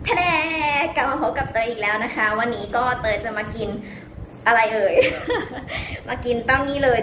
ทะเลกลับมาพบกับเตยอีกแล้วนะคะวันนี้ก็เตยจะมากินอะไรเอ่ย มากินเจ้านี้เลย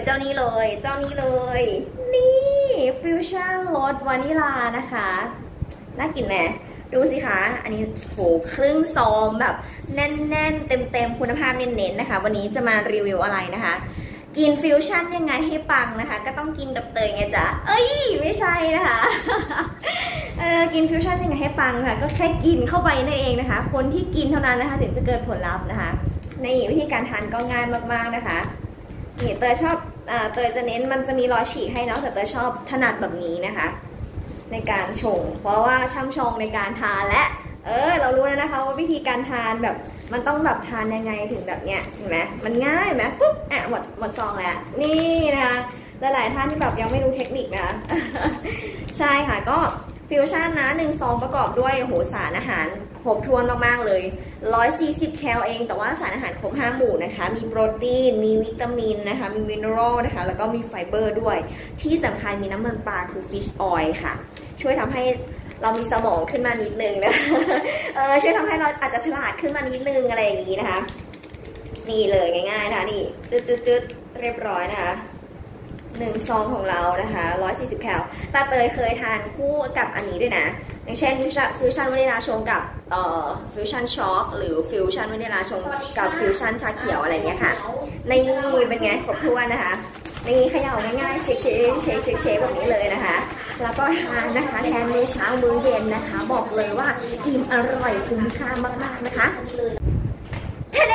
นี่ฟิวชั่นรสวานิลานะคะน่ากินไหมดูสิคะอันนี้โหครึ่งซองแบบแน่นๆเต็มคุณภาพเน้นๆนะคะวันนี้จะมารีวิวอะไรนะคะกินฟิวชั่นยังไงให้ปังนะคะก็ต้องกินกับเตยไงจ๊ะเอ้ยไม่ใช่นะคะกินฟิวชั่นยังไงให้ปังค่ะก็แค่กินเข้าไปนั่นเองนะคะคนที่กินเท่านั้นนะคะถึงจะเกิดผลลัพธ์นะคะในวิธีการทานก็ง่ายมากๆนะคะนี่เตยชอบเตยจะเน้นมันจะมีรอยฉีกให้เนาะแต่เตยชอบถนัดแบบนี้นะคะในการชงเพราะว่าช่ำชองในการทานและเรารู้แล้วนะคะว่าวิธีการทานแบบมันต้องแบบทานยังไงถึงแบบเนี้ยเห็นไหมมันง่ายไหมปุ๊บหมดซองแล้วนี่นะคะหลายๆท่านที่แบบยังไม่รู้เทคนิคนะคะ ใช่ค่ะก็ฟิวชั่นนะ1ซองประกอบด้วยโหสารอาหารครบถ้วนมากๆเลย140แคลเองแต่ว่าสารอาหารครบ5หมู่นะคะมีโปรตีนมีวิตามินนะคะมีมินเนอรัลนะคะแล้วก็มีไฟเบอร์ด้วยที่สำคัญมีน้ำมันปลาคือฟิชออยล์ค่ะช่วยทำให้เรามีสมองขึ้นมานิดนึงนะช่วยทำให้เราอาจจะฉลาดขึ้นมานิดนึงอะไรอย่างนี้นะคะนี่เลยง่ายๆนะคะนี่จืดเรียบร้อยนะคะ1ซองของเรานะคะ140แคลตาเตยเคยทานคู่กับอันนี้ด้วยนะอย่างเช่นฟิวชั่นวานิลาชงกับฟิวชั่นช็อกหรือฟิวชั่นวานิลาชงกับฟิวชั่นชาเขียวอะไรเงี้ยค่ะนี่เป็นไงครบถ้วนนะคะนี่เขย่าง่ายๆเชคแบบนี้เลยนะคะแล้วก็ทานนะคะแทนมื้อเช้ามื้อเย็นนะคะบอกเลยว่าอิ่มอร่อยคุ้มค่ามากๆนะคะทะเล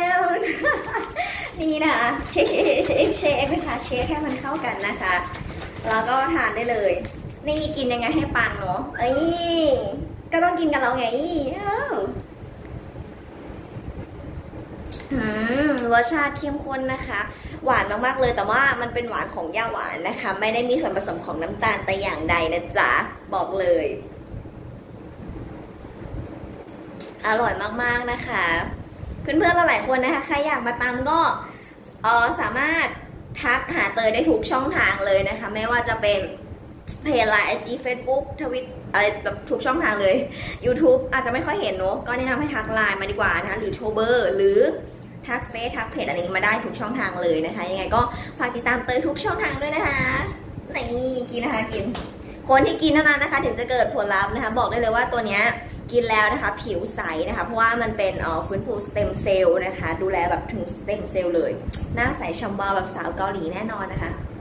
นี่นะคะเชคนะคะเชคให้มันเข้ากันนะคะแล้วก็ทานได้เลยนี่กินยังไงให้ปังเนาะก็ต้องกินกันเราไงรสชาติเข้มข้นนะคะหวานมากๆเลยแต่ว่ามันเป็นหวานของย่าหวานนะคะไม่ได้มีส่วนผสมของน้ำตาลแต่อย่างใดนะจ๊ะบอกเลยอร่อยมากๆนะคะเพื่อนๆหลายคนนะคะใครอยากมาตามก็สามารถทักหาเตยได้ทุกช่องทางเลยนะคะไม่ว่าจะเป็นเพจไลน์ IG Facebook ทวิตอะไรแบบทุกช่องทางเลย YouTube อาจจะไม่ค่อยเห็นเนอะก็แนะนำให้ทักไลน์มาดีกว่านะคะหรือโทรเบอร์หรือทักเฟซทักเพจอะไรนี้มาได้ทุกช่องทางเลยนะคะยังไงก็ฝากติดตามเตยทุกช่องทางด้วยนะคะนี่กินนะคะกินคนที่กินเท่านั้นนะคะถึงจะเกิดผลลัพธ์นะคะบอกได้เลยว่าตัวเนี้ยกินแล้วนะคะผิวใสนะคะเพราะว่ามันเป็นฟื้นฟูสเต็มเซลล์นะคะดูแลแบบถึงสเต็มเซลล์เลยหน้าใสฉ่ำวาวแบบสาวเกาหลีแน่นอนนะคะ